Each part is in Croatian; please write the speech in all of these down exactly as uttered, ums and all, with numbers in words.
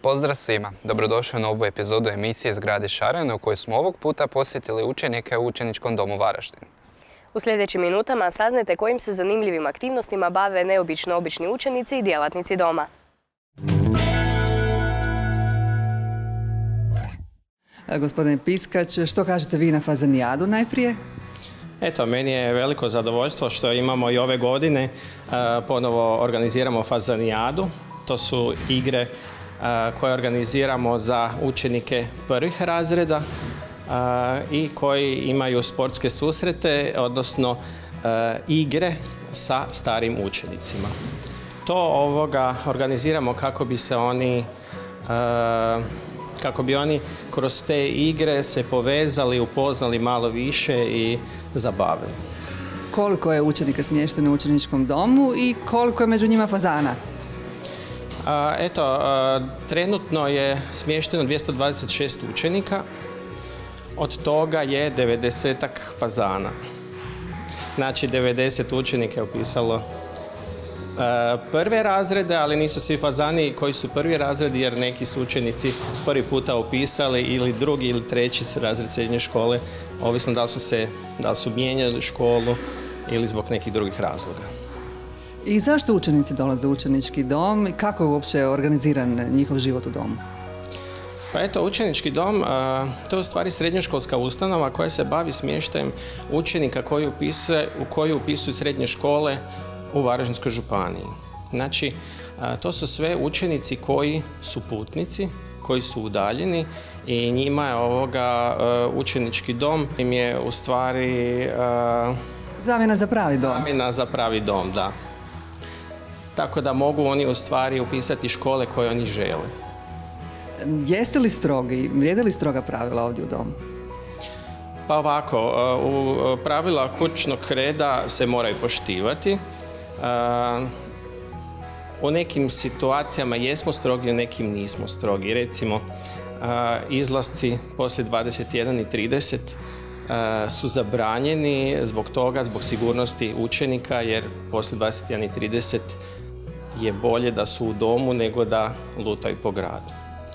Pozdrav svima! Dobrodošli u novu epizodu emisije Zgrade Šarene u kojoj smo ovog puta posjetili učenike u Učeničkom domu Varaždin. U sljedećim minutama saznajte kojim se zanimljivim aktivnostima bave neobično obični učenici i djelatnici doma. Gospodine Piskač, što kažete vi na Fazanijadu najprije? Eto, meni je veliko zadovoljstvo što imamo i ove godine. Ponovo organiziramo Fazanijadu. To su igre koje organiziramo za učenike prvih razreda i koji imaju sportske susrete, odnosno igre sa starim učenicima. To ovoga organiziramo kako bi se oni kako bi oni kroz te igre se povezali, upoznali malo više i zabavili. Koliko je učenika smješteno u učeničkom domu i koliko je među njima fazana? A, eto, a, trenutno je smješteno dvjesto dvadeset šest učenika, od toga je devedesetak fazana. Znači, devedeset učenika je upisalo a, prve razrede, ali nisu svi fazani koji su prvi razredi, jer neki su učenici prvi puta upisali ili drugi ili treći razred srednje škole, ovisno da li su, se, da li su mijenjali školu ili zbog nekih drugih razloga. I zašto učenici dolaze u učenički dom i kako je uopće organiziran njihov život u domu? Pa eto, učenički dom, to je u stvari srednjoškolska ustanova koja se bavi smještajem učenika koji upise, u koji upisuju srednje škole u Varaždinskoj županiji. Znači, to su sve učenici koji su putnici, koji su udaljeni i njima je ovoga učenički dom im je u stvari zamjena za pravi dom. Zamjena za pravi dom, da. Tako da mogu oni u stvari upisati škole koje oni žele. Jeste li strogi, vrijede li stroga pravila ovdje u domu? Pa ovako, u pravila kućnog reda se moraju poštivati. U nekim situacijama jesmo strogi, u nekim nismo strogi. Recimo, izlasci poslije dvadeset jedan i trideset su zabranjeni zbog toga, zbog sigurnosti učenika, jer poslije dvadeset jedan i trideset je bolje da su u domu nego da lutaju po gradu.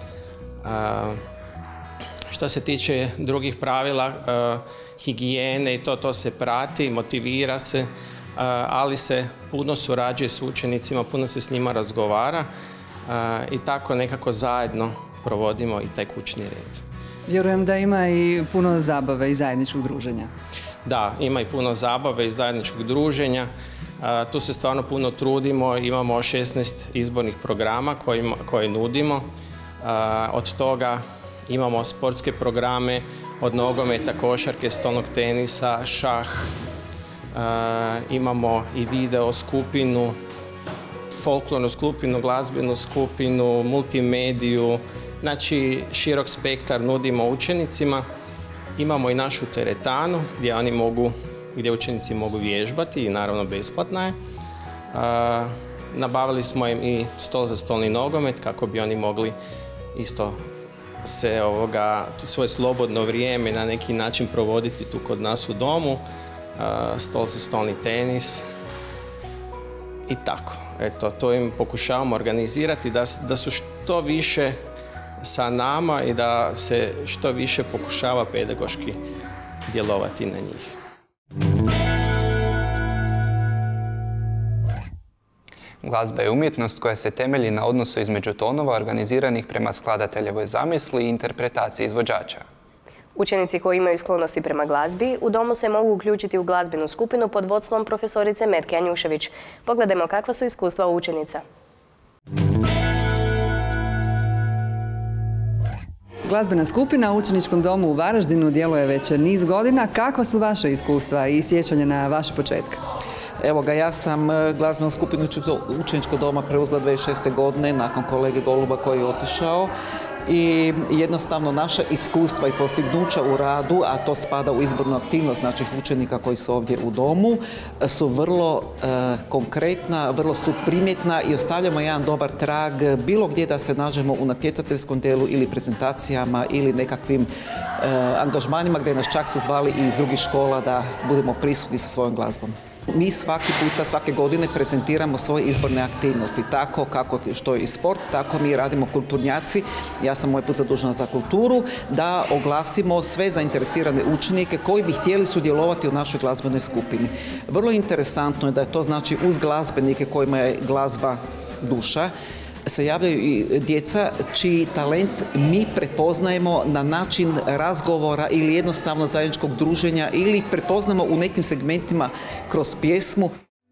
Što se tiče drugih pravila, higijene i to, to se prati, motivira se, ali se puno surađuje s učenicima, puno se s njima razgovara i tako nekako zajedno provodimo i taj kućni red. Vjerujem da ima i puno zabave i zajedničkog druženja. Da, ima i puno zabave i zajedničkog druženja. Tu se stvarno puno trudimo, imamo šesnaest izbornih programa koje, koje nudimo. Od toga imamo sportske programe od nogometa, košarke, stolnog tenisa, šah. Imamo i video skupinu, folklornu skupinu, glazbenu skupinu, multimediju. Znači, širok spektar nudimo učenicima. Imamo i našu teretanu gdje oni mogu, gdje učenici mogu vježbati i naravno besplatna je. A, nabavili smo im i stol za stolni nogomet kako bi oni mogli isto se ovoga, svoje slobodno vrijeme na neki način provoditi tu kod nas u domu. A, stol za stolni tenis i tako. Eto, to im pokušavamo organizirati da, da su što više sa nama i da se što više pokušava pedagoški djelovati na njih. Glazba je umjetnost koja se temelji na odnosu između tonova organiziranih prema skladateljevoj zamisli i interpretaciji izvođača. Učenici koji imaju sklonosti prema glazbi u domu se mogu uključiti u glazbenu skupinu pod vodstvom profesorice Metke Anjušević. Pogledajmo kakva su iskustva učenica. Glazbena skupina u Učeničkom domu u Varaždinu djeluje već niz godina. Kakva su vaše iskustva i sjećanja na vaše početke? Evo ga, ja sam glazbenu skupinu Učeničkog doma preuzela dvije tisuće šeste. godine nakon kolege Goluba koji je otišao. I jednostavno naša iskustva i postignuća u radu, a to spada u izbornu aktivnost naših učenika koji su ovdje u domu, su vrlo e, konkretna, vrlo su primjetna i ostavljamo jedan dobar trag bilo gdje da se nađemo u natjecateljskom dijelu ili prezentacijama ili nekakvim e, angažmanima gdje nas čak su zvali i iz drugih škola da budemo prisutni sa svojom glazbom. Mi svaki puta, svake godine prezentiramo svoje izborne aktivnosti, tako kako što je i sport, tako mi radimo kulturnjaci, ja sam ovaj put zadužena za kulturu, da oglasimo sve zainteresirane učenike koji bi htjeli sudjelovati u našoj glazbenoj skupini. Vrlo interesantno je da je to znači uz glazbenike kojima je glazba duša, se javljaju i djeca čiji talent mi prepoznajemo na način razgovora ili jednostavno zajedničkog druženja ili prepoznamo u nekim segmentima kroz pjesmu.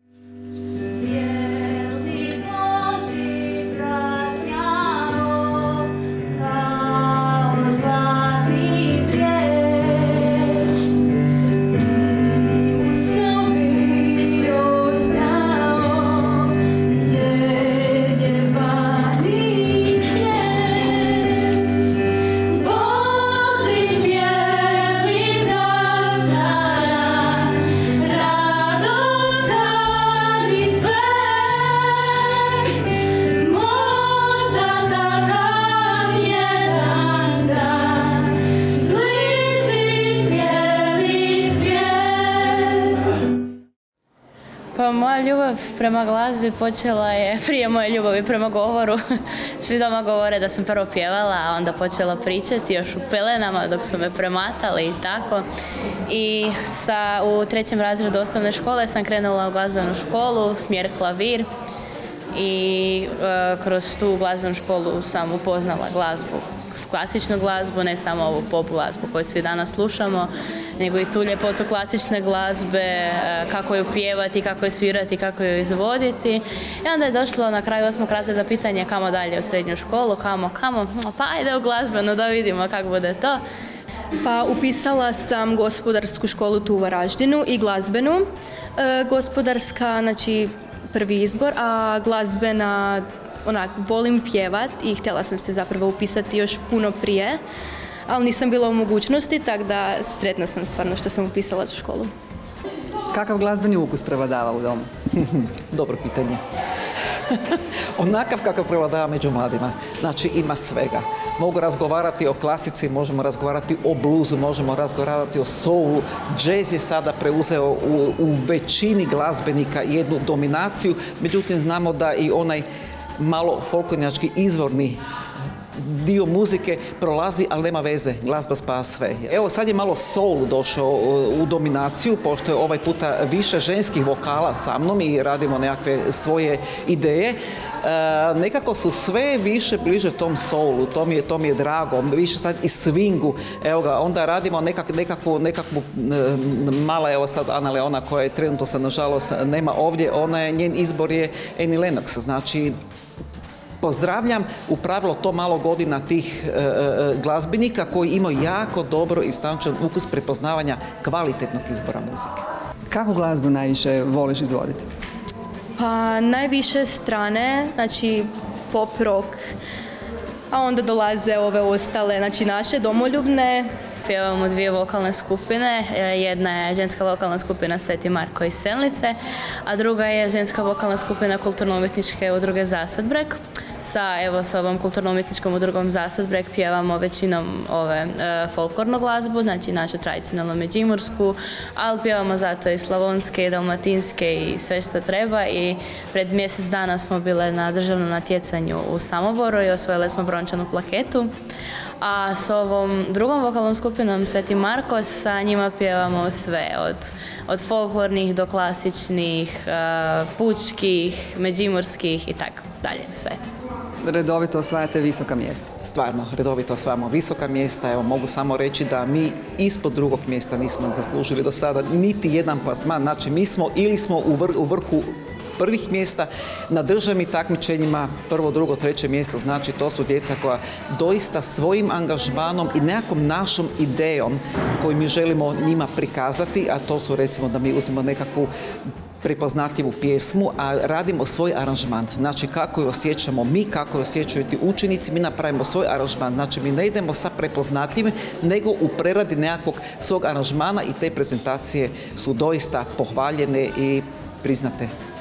Pa moja ljubav prema glazbi počela je prije moje ljubavi prema govoru. Svi doma govore da sam prvo pjevala, a onda počela pričati još u pelenama dok su me prematali i tako. I sa, u trećem razredu osnovne škole sam krenula u glazbenu školu, smjer klavir. I e, kroz tu glazbenu školu sam upoznala glazbu, klasičnu glazbu, ne samo ovu pop glazbu koju svi danas slušamo, nego i tu ljepotu klasične glazbe, e, kako ju pjevati, kako ju svirati, kako ju izvoditi. I onda je došlo na kraju osmog razreda pitanje kamo dalje u srednju školu, kamo, kamo, pa ajde u glazbenu da vidimo kako bude to. Pa upisala sam gospodarsku školu tu u Varaždinu i glazbenu. E, gospodarska, znači prvi izbor, a glazbena, onak, volim pjevat i htjela sam se zapravo upisati još puno prije, ali nisam bila u mogućnosti, tako da sretna sam stvarno što sam upisala tu školu. Kakav glazbeni ukus prevladava u domu? Dobro pitanje. Onakav kakav prevladava među mladima. Znači ima svega. Mogu razgovarati o klasici, možemo razgovarati o bluzu, možemo razgovarati o soulu. Džez je sada preuzeo u, u većini glazbenika jednu dominaciju, međutim znamo da i onaj malo folklornjački izvorni dio muzike prolazi, ali nema veze, glazba spaja sve. Evo sad je malo soul došao u dominaciju, pošto je ovaj puta više ženskih vokala sa mnom i radimo nekakve svoje ideje. E, nekako su sve više bliže tom soulu, to mi je, to mi je drago, više sad i swingu. Evo ga, onda radimo nekak, nekakvu, nekakvu mala, evo sad Ana Leona koja je trenutno sad nažalost nema ovdje, ona je, njen izbor je Annie Lennox, znači pozdravljam u pravilo to malo godina tih e, e, glazbenika koji imaju jako dobro i stančan ukus prepoznavanja kvalitetnog izbora muzike. Kakvu glazbu najviše voliš izvoditi? Pa najviše strane, znači pop rock, a onda dolaze ove ostale, znači naše domoljubne. Pjevamo dvije vokalne skupine, jedna je ženska vokalna skupina Sveti Marko iz Selnice, a druga je ženska vokalna skupina kulturno-umjetničke udruge Zasadbreg. Sa, evo, s ovom kulturno-umjetničkom udrugom Zasadbreg pjevamo većinom ove e, folklornu glazbu, znači našu tradicionalnu međimursku, ali pjevamo zato i slavonske i dalmatinske i sve što treba i pred mjesec dana smo bile na državnom natjecanju u Samoboru i osvojile smo brončanu plaketu. A s ovom drugom vokalnom skupinom Sveti Marko, sa njima pjevamo sve, od, od folklornih do klasičnih, uh, pučkih, međimurskih i tako dalje, sve. Redovito osvajate visoka mjesta. Stvarno, redovito osvajamo visoka mjesta. Evo, mogu samo reći da mi ispod drugog mjesta nismo zaslužili do sada niti jedan plasman. Znači, mi smo ili smo u, vr u vrhu prvih mjesta na državnim takmičenjima, prvo, drugo, treće mjesto, znači to su djeca koja doista svojim angažmanom i nekakvom našom idejom koju mi želimo njima prikazati, a to su recimo da mi uzmemo nekakvu prepoznatljivu pjesmu, a radimo svoj aranžman. Znači kako je osjećamo mi, kako je osjećaju ti učenici, mi napravimo svoj aranžman. Znači mi ne idemo sa prepoznatljivim, nego u preradi nekakvog svog aranžmana i te prezentacije su doista pohvaljene i priznate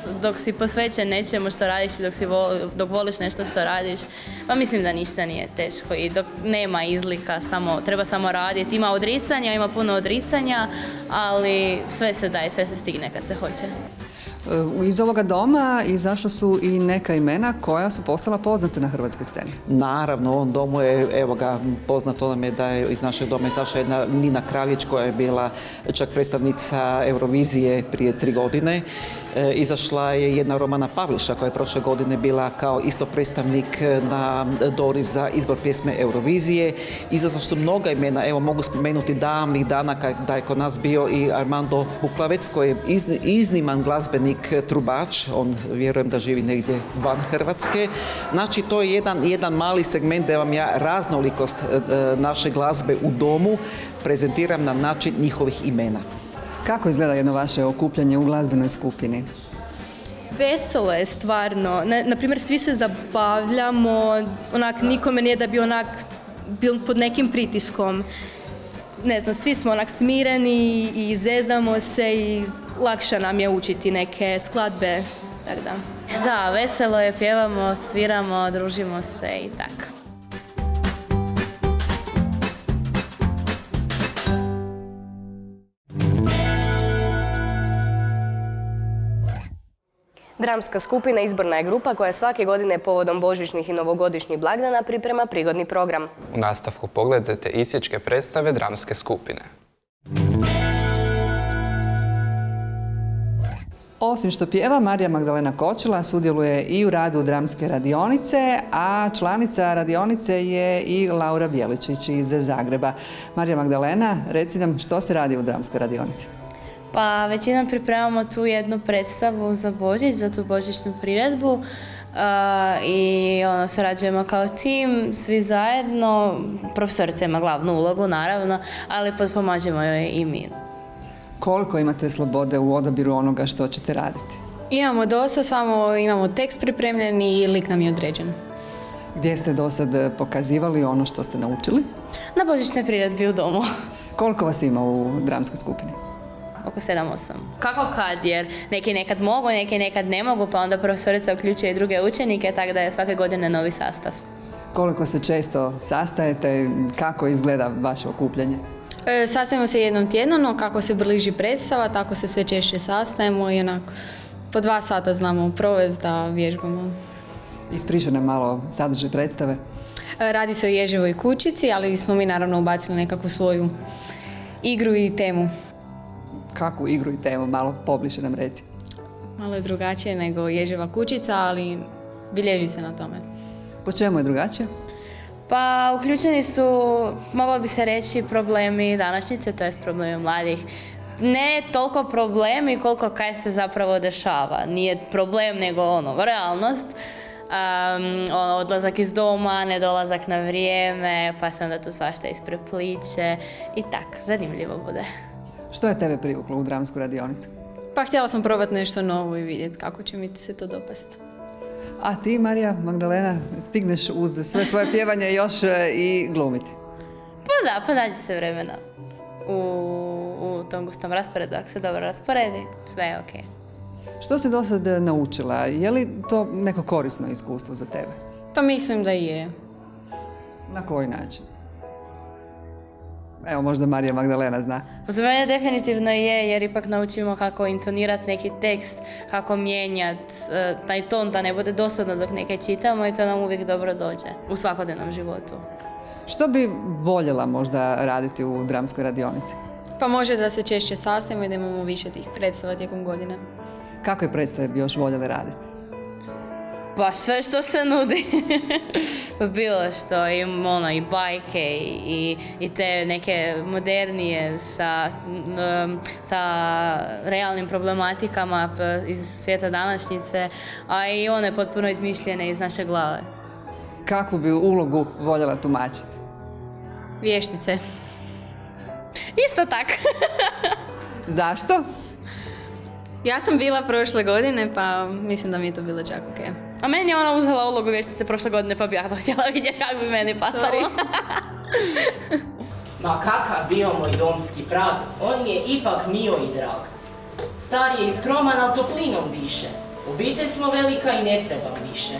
dok si posvećen nečemu što radiš, dok, si vo, dok voliš nešto što radiš, pa mislim da ništa nije teško i dok nema izlika, samo, treba samo raditi. Ima odricanja, ima puno odricanja, ali sve se daje, sve se stigne kad se hoće. Iz ovoga doma izašla su i neka imena koja su postala poznate na hrvatskoj sceni. Naravno, u ovom domu je, evo ga, poznato nam je da je iz našeg doma izašla jedna Nina Kraljić koja je bila čak predstavnica Eurovizije prije tri godine. E, izašla je jedna Romana Pavliša koja je prošle godine bila kao isto predstavnik na Dori za izbor pjesme Eurovizije. Izašla su mnoga imena, evo mogu spomenuti davnih dana da je kod nas bio i Armando Buklavec koji je izniman glazbenik trubač, on vjerujem da živi negdje van Hrvatske. Znači, to je jedan, jedan mali segment da vam ja raznolikost e, naše glazbe u domu prezentiram na način njihovih imena. Kako izgleda jedno vaše okupljanje u glazbenoj skupini? Veselo je stvarno. Na, na primjer, svi se zabavljamo, onak, nikome nije da bi onak bil pod nekim pritiskom. Ne znam, svi smo onak smireni i zezamo se i lakše nam je učiti neke skladbe, tako da. Da, veselo je, pjevamo, sviramo, družimo se i tako. Dramska skupina izborna je grupa koja svake godine povodom božićnih i novogodišnjih blagdana priprema prigodni program. U nastavku pogledajte isječke predstave dramske skupine. Osim što pjeva, Marija Magdalena Kočila sudjeluje i u radu dramske radionice, a članica radionice je i Laura Bjeličić iz Zagreba. Marija Magdalena, reci nam što se radi u dramskoj radionici? Pa većinom pripremamo tu jednu predstavu za Božić, za tu božićnu priredbu uh, i ono, surađujemo kao tim, svi zajedno. Profesorica ima glavnu ulogu, naravno, ali potpomažemo joj i mi. Koliko imate slobode u odabiru onoga što ćete raditi? Imamo dosta, samo imamo tekst pripremljen i lik nam je određen. Gdje ste do sad pokazivali ono što ste naučili? Na božićnoj priredbi u domu. Koliko vas ima u dramskoj skupini? Oko sedam osam. Kako kad, jer neki nekad mogu, neki nekad ne mogu, pa onda profesorica uključuje i druge učenike, tako da je svake godine novi sastav. Koliko se često sastajete, kako izgleda vaše okupljanje? E, sastajemo se jednom tjedno, no kako se bliži predstava, tako se sve češće sastajemo i onako po dva sata znamo provesti da vježbamo. Ispričaj nam malo sadržaj predstave. E, radi se o ježevoj kućici, ali smo mi naravno ubacili nekakvu svoju igru i temu. Kakvu igru i temu, malo pobliže nam reci. Malo je drugačije nego ježeva kućica, ali bilježi se na tome. Po čemu je drugačije? Pa uključeni su, moglo bi se reći, problemi današnjice, to jest problemi mladih. Ne toliko problemi koliko kaj se zapravo dešava. Nije problem nego ono, realnost. Um, ono, odlazak iz doma, nedolazak na vrijeme, pa se onda to svašta isprepliče i tak, zanimljivo bude. Što je tebe privuklo u dramsku radionicu? Pa htjela sam probati nešto novo i vidjeti kako će mi se to dopasti. A ti, Marija Magdalena, stigneš uz sve svoje pjevanje još i glumiti? Pa da, pa nađe se vremena u, u tom gustom rasporedu. Ako se dobro rasporedi, sve je okej. Što si do sad naučila? Je li to neko korisno iskustvo za tebe? Pa mislim da je. Na koji način? Evo, možda Marija Magdalena zna. Za mene definitivno je, jer ipak naučimo kako intonirati neki tekst, kako mijenjati taj ton, da ne bude dosadno dok neke čitamo i to nam uvijek dobro dođe u svakodnevnom životu. Što bi voljela možda raditi u dramskoj radionici? Pa može da se češće sastajemo i da imamo više tih predstava tijekom godine. Kakve predstave bi još voljeli raditi? Baš sve što se nudi. Bilo što, i, ono, i bajke i, i te neke modernije sa, sa realnim problematikama iz svijeta današnjice, a i one potpuno izmišljene iz naše glave. Kakvu bi ulogu voljela tumačiti? Vještice. Isto tak. Zašto? Ja sam bila prošle godine, pa mislim da mi je to bilo čak ok. A meni je ona uzela ulogu vještice prošle godine, pa bi ja to htjela vidjeti kako bi meni pasalo. Ma kakav bio moj domski prag, on je ipak mio i drag. Star je i skroman, ali toplinom diše. Obitelj smo velika i ne trebam više.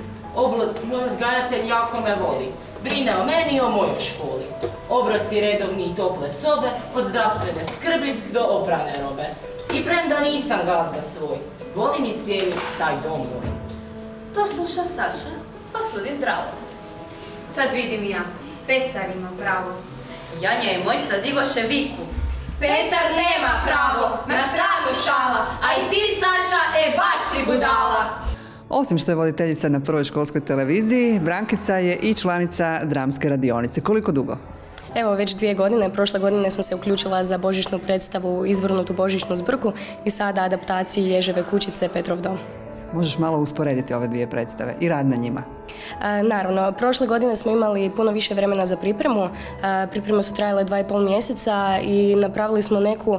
Moj odgajatelj jako me voli. Brine o meni i o mojoj školi. Obroci redovni i tople sobe, od zdravstvene skrbi do oprane robe. I premda nisam gazda svoj, volim i cijenim taj dom moj. To sluša Saša, pa sudi zdravo. Sad vidim ja, Petar ima pravo. Janja i Mojca digoše viku. Petar nema pravo, na stranu šala, a i ti, Saša, e baš si budala. Osim što je voditeljica na Prvoj školskoj televiziji, Brankica je i članica dramske radionice. Koliko dugo? Evo, već dvije godine. Prošle godine sam se uključila za božićnu predstavu Izvrnutu božićnu zbrku i sada adaptaciji Ježeve kućice Petrov dom. Možeš malo usporediti ove dvije predstave i rad na njima? E, naravno, prošle godine smo imali puno više vremena za pripremu. E, pripreme su trajale dva i pol mjeseca i napravili smo neku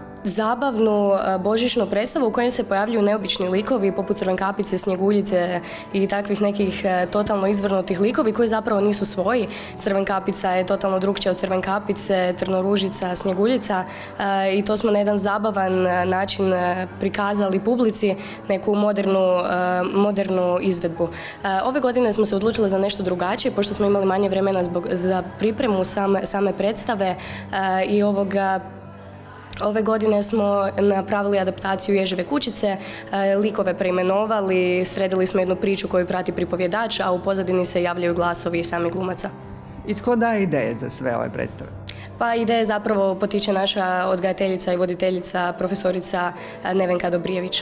zabavnu božićnu predstavu u kojoj se pojavljuju neobični likovi poput Crvenkapice, Snjeguljice i takvih nekih totalno izvrnutih likovi koji zapravo nisu svoji. Crvenkapica je totalno drukčija od Crvenkapice, Trnoružica, Snjeguljica i to smo na jedan zabavan način prikazali publici, neku modernu, modernu izvedbu. Ove godine smo se odlučili za nešto drugačije pošto smo imali manje vremena zbog, za pripremu same, same predstave i ovoga Ove godine smo napravili adaptaciju Ježeve kućice, likove preimenovali, sredili smo jednu priču koju prati pripovjedač, a u pozadini se javljaju glasovi samih glumaca. I tko daje ideje za sve ove predstave? Pa ideje zapravo potiče naša odgajateljica i voditeljica, profesorica Nevenka Dobrijević.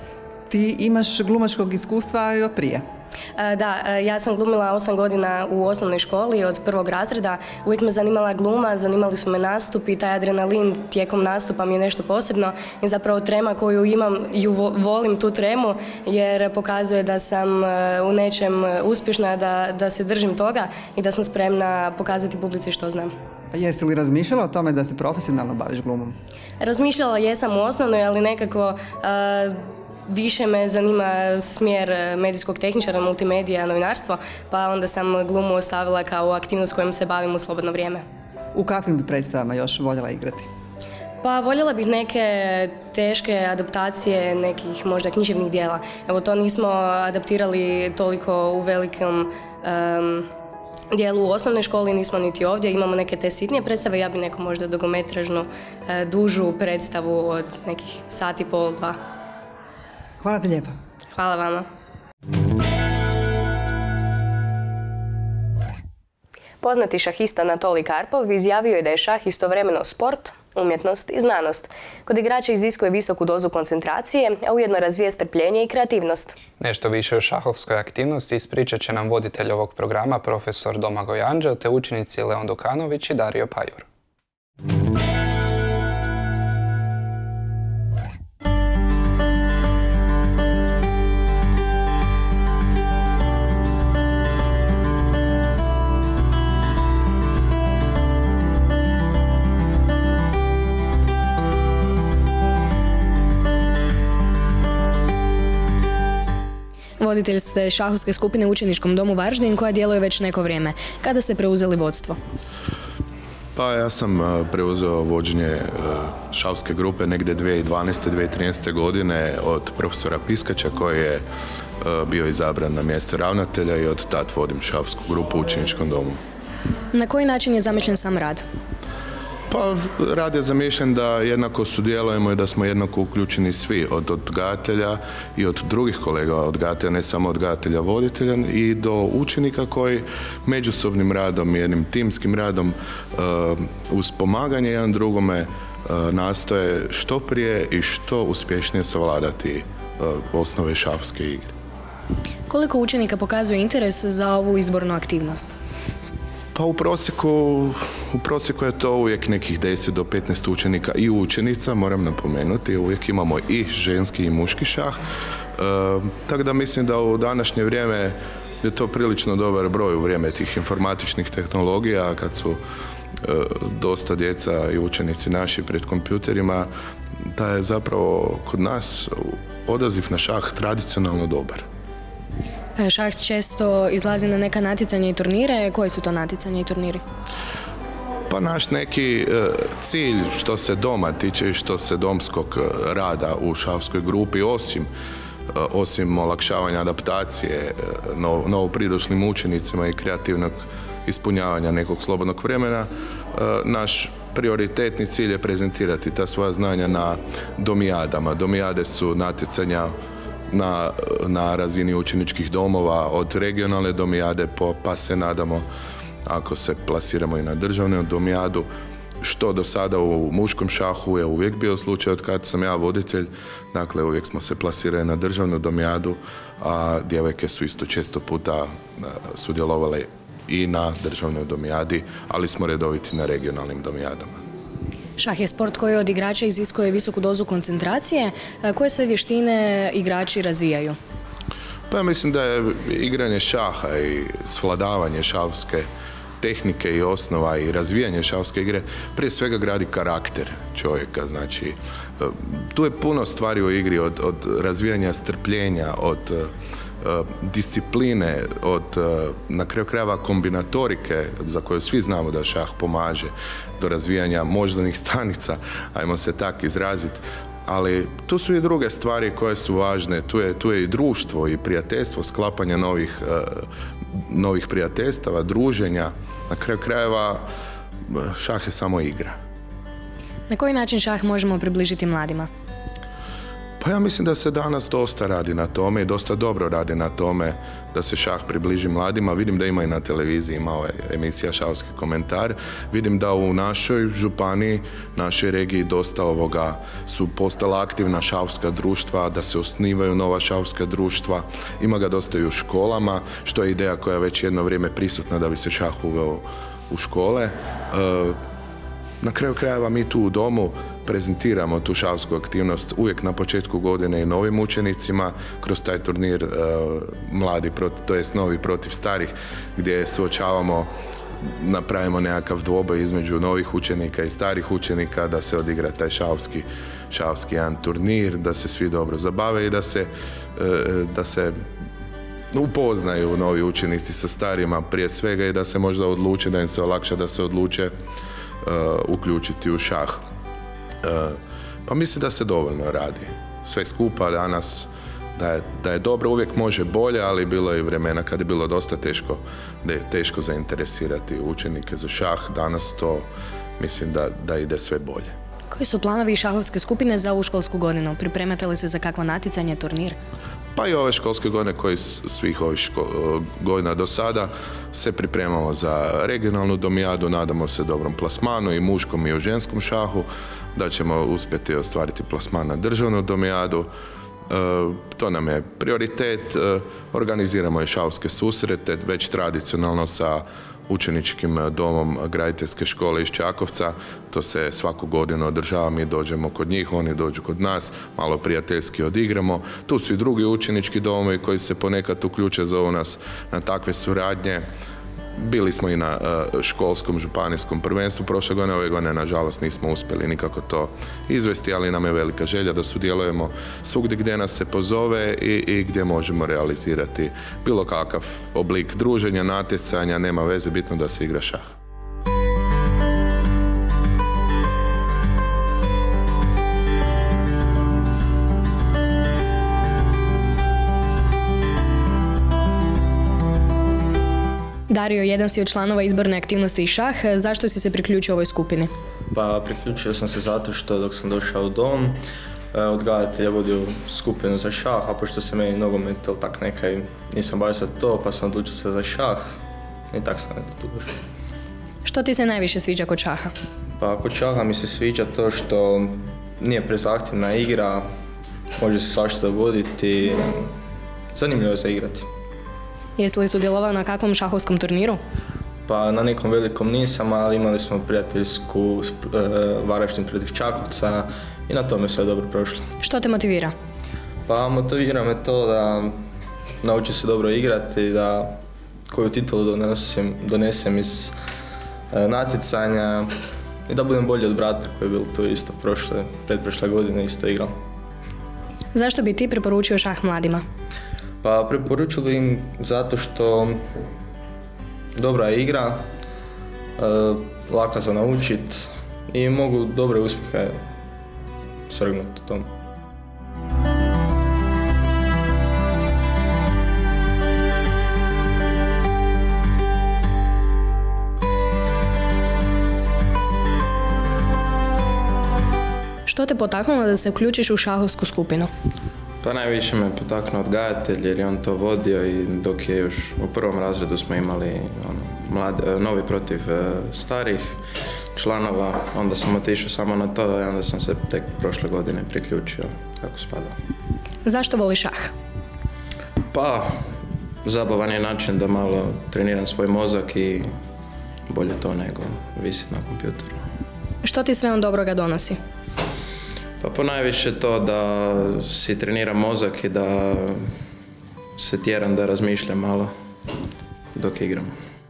Ti imaš glumačkog iskustva i od prije? Da, ja sam glumila osam godina u osnovnoj školi od prvog razreda. Uvijek me zanimala gluma, zanimali su me nastupi, taj adrenalin tijekom nastupa mi je nešto posebno i zapravo trema koju imam, ju volim tu tremu jer pokazuje da sam u nečem uspješna, da, da se držim toga i da sam spremna pokazati publici što znam. A jesi li razmišljala o tome da se profesionalno baviš glumom? Razmišljala jesam u osnovnoj, ali nekako uh, više me zanima smjer medijskog tehničara, multimedija, novinarstvo, pa onda sam glumu ostavila kao aktivnost kojom se bavim u slobodno vrijeme. U kakvim bi predstavama još voljela igrati? Pa voljela bih neke teške adaptacije nekih možda književnih dijela. Evo to nismo adaptirali toliko u velikom um, dijelu u osnovnoj školi, nismo niti ovdje, imamo neke te sitnije predstave, ja bi neku možda dugometražnu, uh, dužu predstavu od nekih sat i pol, dva. Hvala ti lijepa. Hvala vama. Poznati šahista Anatolij Karpov izjavio je da je šah istovremeno sport, umjetnost i znanost. Kod igrača iziskuje visoku dozu koncentracije, a ujedno razvija strpljenje i kreativnost. Nešto više o šahovskoj aktivnosti ispričat će nam voditelj ovog programa, profesor Domagoj Anđel, te učenici Leon Dukanović i Dario Pajur. Voditelj ste šahovske skupine u učeničkom domu Varaždin koja djeluje već neko vrijeme. Kada ste preuzeli vodstvo? Pa ja sam preuzeo vođenje šahovske grupe negdje dvije tisuće dvanaeste do dvije tisuće trinaeste. godine od profesora Piskača koji je bio izabran na mjesto ravnatelja i od tad vodim šahovsku grupu u učeničkom domu. Na koji način je zamišljen sam rad? Pa rad je zamišljen da jednako sudjelujemo i da smo jednako uključeni svi, od odgajatelja i od drugih kolega odgajatelja, ne samo odgajatelja voditelja, i do učenika koji međusobnim radom i jednim timskim radom uh, uz pomaganje jedan drugome uh, nastoje što prije i što uspješnije savladati uh, osnove šahovske igre. Koliko učenika pokazuje interes za ovu izbornu aktivnost? Pa u prosjeku, u prosjeku je to uvijek nekih deset do petnaest učenika i učenica, moram napomenuti, uvijek imamo i ženski i muški šah, e, tako da mislim da u današnje vrijeme je to prilično dobar broj u vrijeme tih informatičnih tehnologija, kad su e, dosta djeca i učenici naši pred kompjuterima, da je zapravo kod nas odaziv na šah tradicionalno dobar. Šah često izlazi na neka natjecanja i turnire. Koji su to natjecanja i turniri? Pa naš neki e, cilj što se doma tiče i što se domskog rada u šahovskoj grupi, osim osim olakšavanja adaptacije novo pridošlim učenicima i kreativnog ispunjavanja nekog slobodnog vremena, naš prioritetni cilj je prezentirati ta svoja znanja na domijadama. Domijade su natjecanja na, na razini učeničkih domova, od regionalne domijade pa se nadamo, ako se plasiramo i na državnu domijadu, što do sada u muškom šahu je uvijek bio slučaj od kad sam ja voditelj. Dakle, uvijek smo se plasirali na državnu domijadu, a djevojke su isto često puta sudjelovale i na državnoj domijadi, ali smo redoviti na regionalnim domijadama. Šah je sport koji od igrača iziskuje visoku dozu koncentracije. Koje sve vještine igrači razvijaju? Pa ja mislim da je igranje šaha i svladavanje šahovske tehnike i osnova i razvijanje šahovske igre prije svega gradi karakter čovjeka. Znači, tu je puno stvari u igri, od, od razvijanja strpljenja, od uh, discipline, od uh, na kraju krajeva kombinatorike, za koju svi znamo da šah pomaže, do razvijanja moždanih stanica, ajmo se tak izraziti. Ali tu su i druge stvari koje su važne, tu je, tu je i društvo i prijateljstvo, sklapanje novih, uh, novih prijateljstava, druženja. Na kraju krajeva šah je samo igra. Na koji način šah možemo približiti mladima? Pa ja mislim da se danas dosta radi na tome i dosta dobro radi na tome da se šah približi mladima. Vidim da ima i na televiziji, ima ova emisija Šahovski komentar. Vidim da u našoj županiji, našoj regiji dosta ovoga su postala aktivna šahovska društva, da se osnivaju nova šahovska društva. Ima ga dosta i u školama, što je ideja koja je već jedno vrijeme prisutna da bi se šah uveo u škole. Na kraju krajeva mi tu u domu prezentiramo tu šahovsku aktivnost uvijek na početku godine i novim učenicima kroz taj turnir uh, mladi, proti, to jest novi protiv starih, gdje suočavamo, napravimo nekakav dvoboj između novih učenika i starih učenika, da se odigra taj šahovski, šahovski jedan turnir, da se svi dobro zabave i da se, uh, da se upoznaju novi učenici sa starima prije svega i da se možda odluče, da im se olakša da se odluče uh, uključiti u šah. Uh, pa mislim da se dovoljno radi. Sve skupa danas, da je, da je dobro, uvijek može bolje, ali bilo je i vremena kad je bilo dosta teško, da je teško zainteresirati učenike za šah. Danas to mislim da, da ide sve bolje. Koji su planovi šahovske skupine za ovu školsku godinu? Pripremate li se za kakvo natjecanje, turnir? Pa i ove školske godine koji svih ovih ško, godina do sada se pripremamo za regionalnu domijadu, nadamo se dobrom plasmanu i muškom i u ženskom šahu, da ćemo uspjeti ostvariti plasman na državnu domijadu. E, to nam je prioritet. E, organiziramo i šahovske susrete, već tradicionalno sa učeničkim domom graditeljske škole iz Čakovca. To se svaku godinu održava, mi dođemo kod njih, oni dođu kod nas, malo prijateljski odigramo. Tu su i drugi učenički domovi koji se ponekad uključe, zovu nas na takve suradnje. Bili smo i na uh, školskom županijskom prvenstvu prošle godine, ove godine nažalost nismo uspjeli nikako to izvesti, ali nam je velika želja da sudjelujemo svugdje gdje nas se pozove i, i gdje možemo realizirati bilo kakav oblik druženja, natjecanja, nema veze, bitno da se igra šah. Dario, jedan si od članova izborne aktivnosti i šah. Zašto si se priključio ovoj skupini? Pa priključio sam se zato što dok sam došao u dom, odgajatelj je vodio skupinu za šah, a pošto se meni nogomet ili tak nekaj, nisam baš za to, pa sam odlučio se za šah i tak sam eto tu došao. Što ti se najviše sviđa kod šaha? Pa kod šaha mi se sviđa to što nije prezahtjevna igra, može se svašta dogoditi, zanimljivo je za igrati. Jesi li sudjelovao na kakvom šahovskom turniru? Pa na nekom velikom nisam, ali imali smo prijateljsku e, Varaždin protiv Čakovca i na tome sve dobro prošlo. Što te motivira? Pa motivira me to da naučim se dobro igrati, da koju titulu donesem, donesem iz e, natjecanja i da budem bolji od brata koji je bil tu isto prošle, pretprošle godine isto igrao. Zašto bi ti preporučio šah mladima? Pa preporučio bi im zato što dobra je igra, e, laka za naučit i mogu dobre uspjehe svrgnuti u tom. Što te potaknulo da se uključiš u šahovsku skupinu? Pa najviše me potaknuo odgajatelj jer je on to vodio i dok je još u prvom razredu smo imali ono, mlade, novi protiv starih članova, onda sam otišao samo na to i onda sam se tek prošle godine priključio kako spada. Zašto voliš šah? Pa, zabavan je način da malo treniram svoj mozak i bolje to nego visiti na kompjuteru. Što ti sve on dobroga donosi? Pa ponajviše to da si treniram mozak i da se tjeram da razmišljam malo dok igram.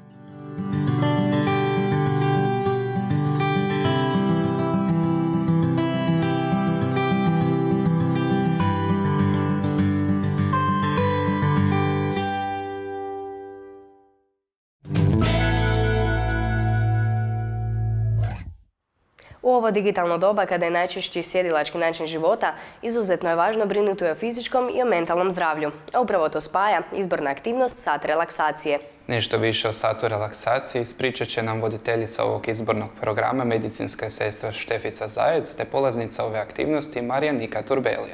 U ovo digitalno doba, kada je najčešći sjedilački način života, izuzetno je važno brinuti o fizičkom i o mentalnom zdravlju. A upravo to spaja izborna aktivnost Sat relaksacije. Nešto više o satu relaksacije ispričat će nam voditeljica ovog izbornog programa, medicinska sestra Štefica Zajec, te polaznica ove aktivnosti Marija Nika Turbelija.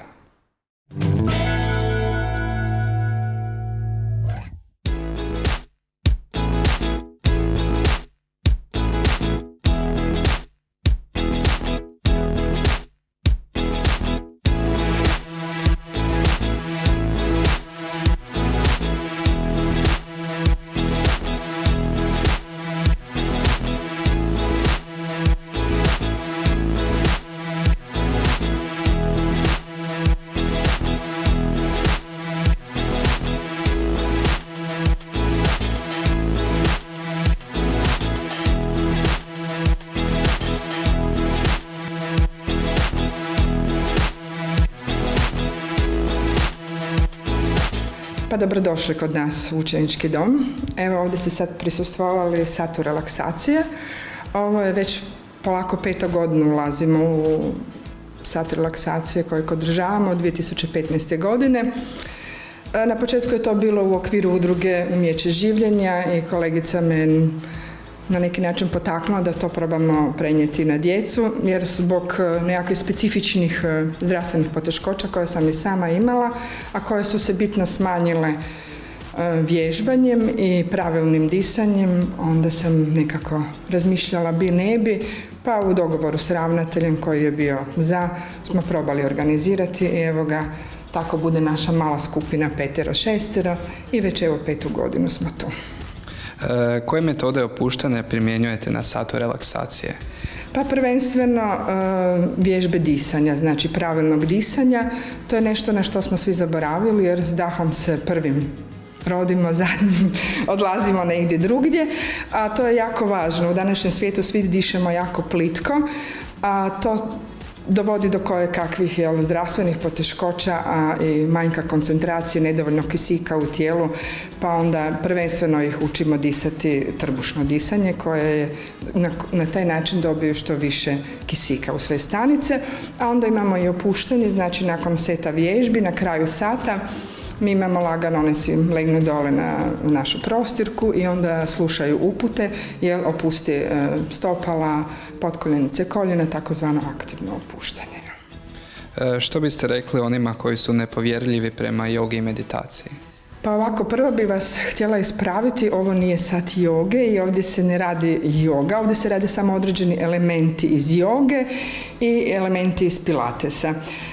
Pa dobrodošli kod nas u učenički dom. Evo ovdje ste sad prisustvovali satu relaksacije. Ovo je već polako peta godinu ulazimo u sat relaksacije kojeg održavamo od dvije tisuće petnaeste. godine. Na početku je to bilo u okviru udruge Umijeće življenja i kolegica me na neki način potaknula da to probamo prenijeti na djecu, jer zbog nekakvih specifičnih zdravstvenih poteškoća koje sam i sama imala, a koje su se bitno smanjile vježbanjem i pravilnim disanjem, onda sam nekako razmišljala bi ne bi, pa u dogovoru s ravnateljem koji je bio za, smo probali organizirati i evo ga, tako bude naša mala skupina petero, šestero i već evo petu godinu smo tu. E, koje metode opuštanja primjenjujete na satu relaksacije? Pa prvenstveno e, vježbe disanja, znači pravilnog disanja. To je nešto na što smo svi zaboravili jer s dahom se prvim rodimo, zadnjim odlazimo negdje drugdje, a to je jako važno. U današnjem svijetu svi dišemo jako plitko, a to dovodi do koje kakvih jel, zdravstvenih poteškoća, a i manjka koncentracije, nedovoljno kisika u tijelu, pa onda prvenstveno ih učimo disati trbušno disanje koje je, na, na taj način dobiju što više kisika u sve stanice, a onda imamo i opuštanje, znači nakon seta vježbi, na kraju sata, mi imamo lagano, one si legnu dole na našu prostirku i onda slušaju upute, jer opusti e, stopala, potkoljenice, koljena, takozvano aktivno opuštanje. E, što biste rekli onima koji su nepovjerljivi prema jogi i meditaciji? Pa ovako, prvo bi vas htjela ispraviti, ovo nije sat joge i ovdje se ne radi joga, ovdje se rade samo određeni elementi iz joge i elementi iz pilatesa.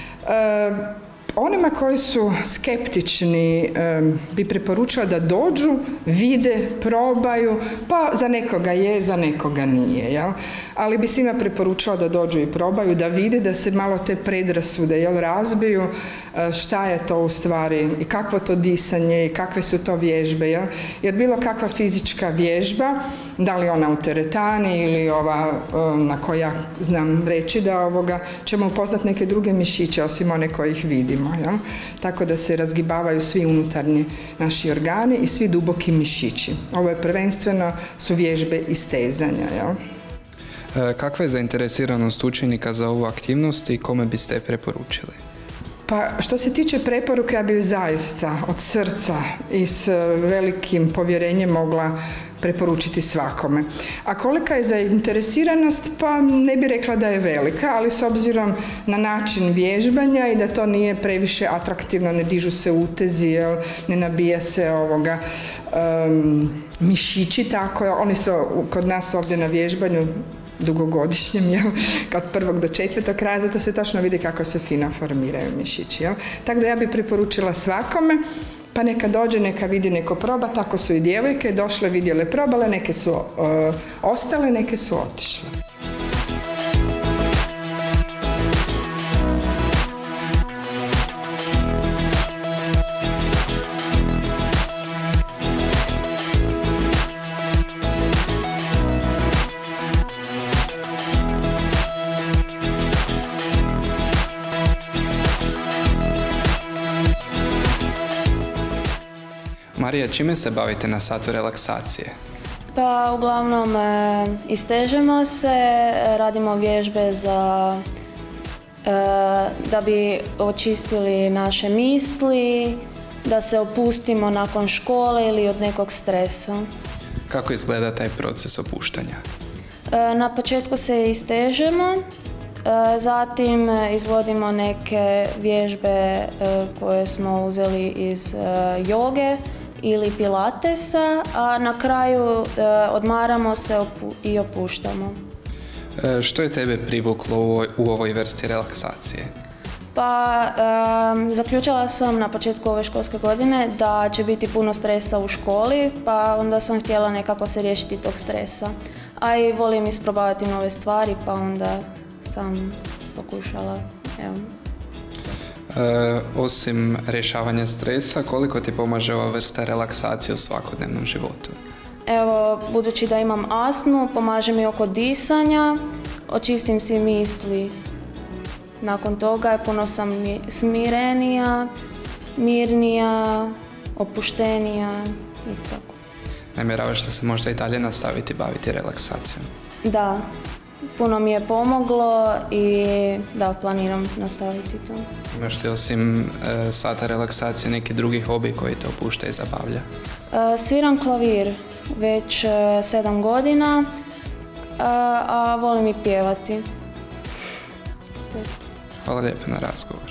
E, Onima koji su skeptični bi preporučila da dođu, vide, probaju, pa za nekoga je, za nekoga nije, jel? Ali bi svima preporučila da dođu i probaju, da vide, da se malo te predrasude, jel, razbiju, šta je to u stvari i kakvo to disanje i kakve su to vježbe, jel? Jer bilo kakva fizička vježba, da li ona u teretani ili ova na koja ja znam reći da ovoga ćemo upoznati neke druge mišiće osim one koje ih vidimo. Jel? Tako da se razgibavaju svi unutarnji naši organi i svi duboki mišići. Ovo je prvenstveno su vježbe istezanja. Jel? E, kakva je zainteresiranost učenika za ovu aktivnost i kome biste je preporučili? Pa što se tiče preporuke, ja bih zaista od srca i s velikim povjerenjem mogla preporučiti svakome. A kolika je zainteresiranost? Pa ne bih rekla da je velika, ali s obzirom na način vježbanja i da to nije previše atraktivno, ne dižu se utezi, ne nabija se ovoga um, mišići, tako, oni su kod nas ovdje na vježbanju dugogodišnjem, jel, od prvog do četvrtog razreda se točno vidi kako se fino formiraju mišići. Jel. Tako da ja bih preporučila svakome, pa neka dođe, neka vidi, neko proba, tako su i djevojke došle, vidjele, probale, neke su uh, ostale, neke su otišle. Marija, čime se bavite na satu relaksacije? Pa uglavnom e, istežemo se, radimo vježbe za, e, da bi očistili naše misli, da se opustimo nakon škole ili od nekog stresa. Kako izgleda taj proces opuštanja? E, na početku se istežemo, e, zatim izvodimo neke vježbe e, koje smo uzeli iz e, joge ili pilatesa, a na kraju e, odmaramo se opu- i opuštamo. E, što je tebe privuklo u ovoj, u ovoj vrsti relaksacije? Pa e, zaključila sam na početku ove školske godine da će biti puno stresa u školi, pa onda sam htjela nekako se riješiti tog stresa. A i volim isprobavati nove stvari, pa onda sam pokušala, evo. E, osim rješavanja stresa, koliko ti pomaže ova vrsta relaksacije u svakodnevnom životu? Evo, budući da imam astmu, pomaže mi oko disanja, očistim si misli. Nakon toga puno sam smirenija, mirnija, opuštenija i tako. Namjeravaš da se možda i dalje nastaviti baviti relaksacijom? Da, puno mi je pomoglo i da, planiram nastaviti to. Imaš li osim e, sata relaksacije neki drugi hobi koji te opušta i zabavlja? E, sviram klavir već e, sedam godina, a, a volim i pjevati. Hvala lijepo na razgovor.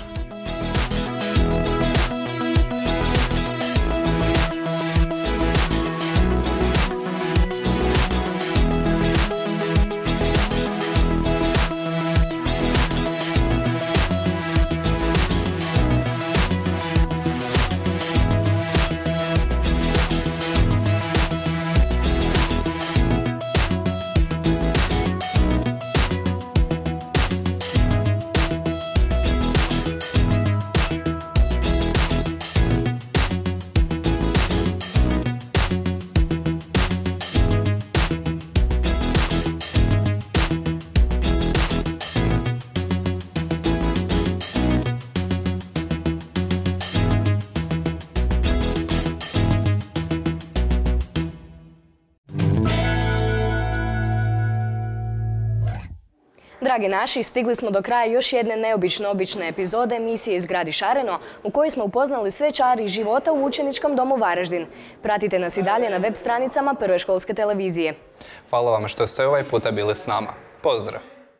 Dragi naši, stigli smo do kraja još jedne neobično obične epizode emisije Izgradi šareno, u kojoj smo upoznali sve čari života u učeničkom domu Varaždin. Pratite nas i dalje na web stranicama Prve školske televizije. Hvala vam što ste ovaj puta bili s nama. Pozdrav!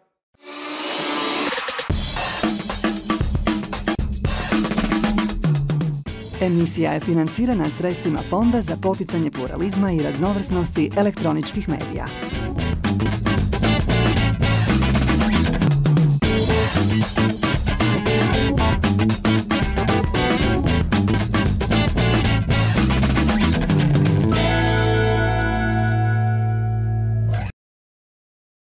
Emisija je financirana sredstvima Fonda za poticanje pluralizma i raznovrsnosti elektroničkih medija.